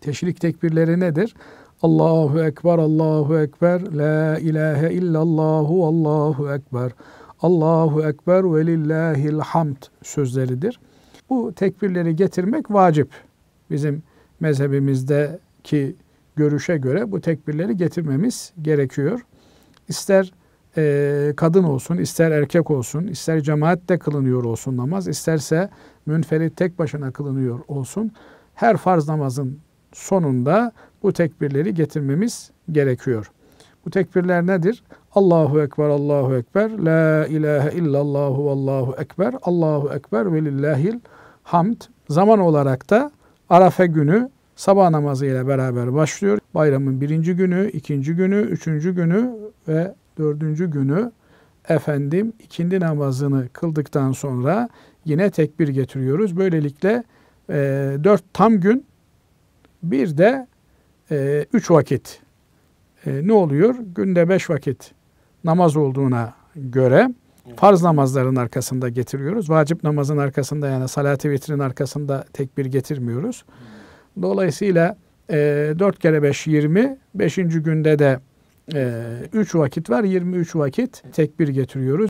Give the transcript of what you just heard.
Teşrik tekbirleri nedir? Allahu Ekber, Allahu Ekber, La ilahe illallahu, Allahu Ekber, Allahu Ekber ve lillahil hamd sözleridir. Bu tekbirleri getirmek vacip. Bizim mezhebimizdeki görüşe göre bu tekbirleri getirmemiz gerekiyor. İster kadın olsun, ister erkek olsun, ister cemaatle kılınıyor olsun namaz, isterse münferit tek başına kılınıyor olsun. Her farz namazın sonunda bu tekbirleri getirmemiz gerekiyor. Bu tekbirler nedir? Allahu Ekber, Allahu Ekber, La ilahe illallahu, Allahu Ekber, Allahu Ekber ve lillahil hamd. Zaman olarak da Arafa günü sabah namazı ile beraber başlıyor. Bayramın 1. günü, 2. günü, 3. günü ve 4. günü ikindi namazını kıldıktan sonra yine tekbir getiriyoruz. Böylelikle 4 tam gün, bir de 3 vakit. Ne oluyor? Günde 5 vakit namaz olduğuna göre farz namazların arkasında getiriyoruz. Vacip namazın arkasında, yani salat-ı vitrin arkasında tekbir getirmiyoruz. Dolayısıyla 4 kere 5 20. 5. günde de 3 vakit var. 23 vakit tekbir getiriyoruz.